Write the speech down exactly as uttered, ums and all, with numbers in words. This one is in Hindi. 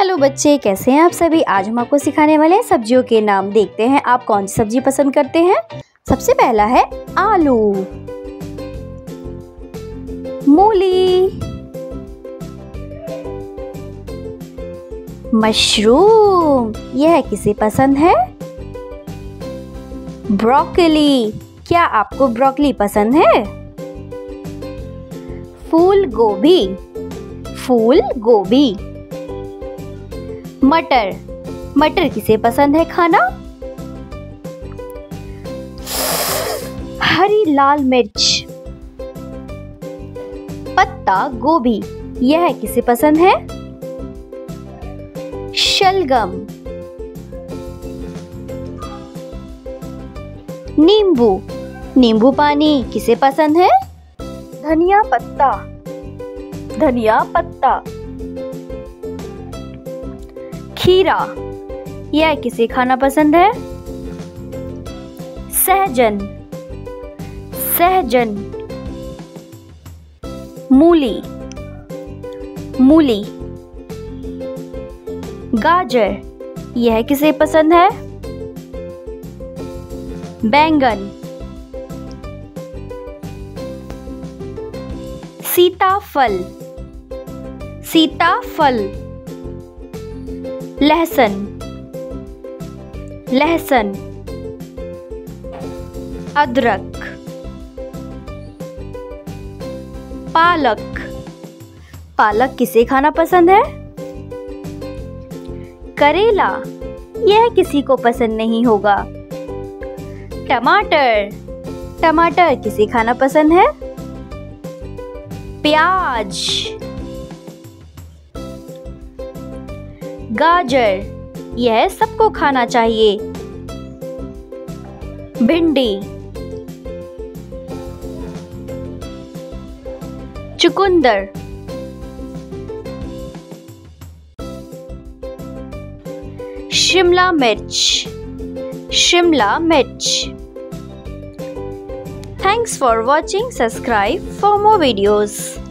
हेलो बच्चे, कैसे हैं आप सभी। आज हम आपको सिखाने वाले हैं सब्जियों के नाम। देखते हैं आप कौन सी सब्जी पसंद करते हैं। सबसे पहला है आलू, मूली, मशरूम, यह किसे पसंद है। ब्रोकली, क्या आपको ब्रोकली पसंद है। फूल गोभी, फूल गोभी। मटर, मटर किसे पसंद है खाना। हरी लाल मिर्च। पत्ता गोभी, यह किसे पसंद है। शलगम। नींबू, नींबू पानी किसे पसंद है। धनिया पत्ता, धनिया पत्ता। खीरा, यह किसे खाना पसंद है। सहजन, सहजन। मूली, मूली। गाजर, यह किसे पसंद है। बैंगन। सीताफल, सीताफल। लहसुन, लहसुन। अदरक। पालक, पालक किसे खाना पसंद है। करेला, यह किसी को पसंद नहीं होगा। टमाटर, टमाटर किसे खाना पसंद है। प्याज। गाजर, यह सबको खाना चाहिए। भिंडी। चुकंदर। शिमला मिर्च, शिमला मिर्च। Thanks for watching. Subscribe for more videos.